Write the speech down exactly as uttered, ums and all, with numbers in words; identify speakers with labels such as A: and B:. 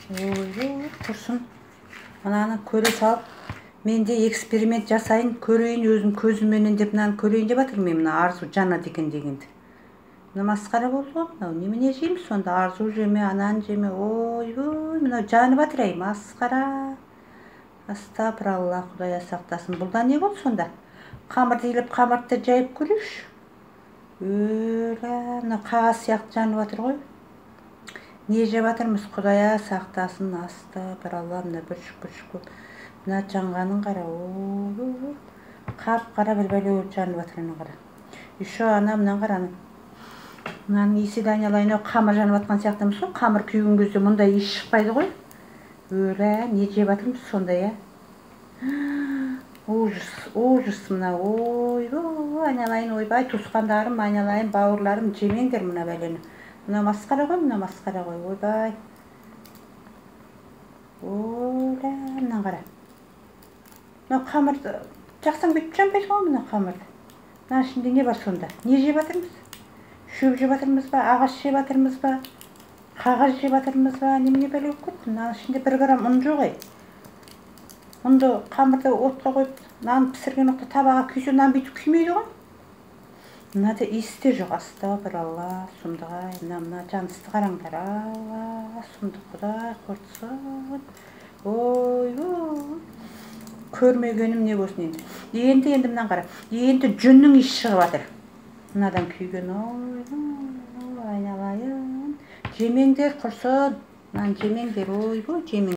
A: Ой, тұрсын. Мынаны көре салып, мен де эксперимент жасайын, көрейін өзім көзімменен деп мынаны көрейін деп жатырмын. Мына Арзу жанады екен дегенді. Мына масқара болды ғой, мынау немене жейміз сонда? Арзу жеме, ананы жеме. Ой, ой, мынау жанып жатыр ай, масқара. Астапыралла, Құдая сақтасын. Бұлда не болды сонда? Қамырды илеп, қамырды жайып көрейікші. Өлә, мына қағаз сияқты жанып жатыр ғой. Не жеп жатырмыз? Құдая сақтасын. Астапыралла, мына бүршік-бүршік көп. Мына жанғанын қара. Ой, қап-қара бір бәле болып жанып жатыр ана қара. Еще ана мынаны қара. Мынаның иісі де айналайын, қамыр жанып жатқан сияқтымыз ғой. Қамыр күйген кезде мұндай иіс шықпайды ғой. Өлә, не жеп жатырмыз сонда, я? Ужас, ужас мына. Ой, ой, айналайын, ойбай, туысқандарым, айналайын, бауырларым, жемеңдер мына бәлені. Мына масқара ғой, мына масқара ғой, ойбай. Өлә, мына қара. Мына қамырды жақсаң бүйтіп жанбайды ғой мына қамырды. Мына ішінде не бар сонда? Не жеп жатырмыз? Шөп жеп жатырмыз ба? Ағаш жеп жатырмыз ба? Қағаз жеп жатырмыз ба? Немене бәле болып кетті? Мына ішінде бір грамм ұн жоқ ай. Ұнды қамырды отқа қойып, нан пісірген уақытта табаға күйсе, нан бүйтіп күймейді ғой. Мынада иіс те жоқ. Астапыралла, сұмдық-ай. Мына жанысты қараңдар. Алла, сұмдық, Құдай қорытсын. Ой, ой. Көрмегенім не болсын енді. Енді енді мынаны қара. Енді жүннің иісі шығып жатыр. Мынадан күйген. Ой, айналайын. Жемеңдер құрсын. Мынаны жемеңдер. Ой, жемеңдер.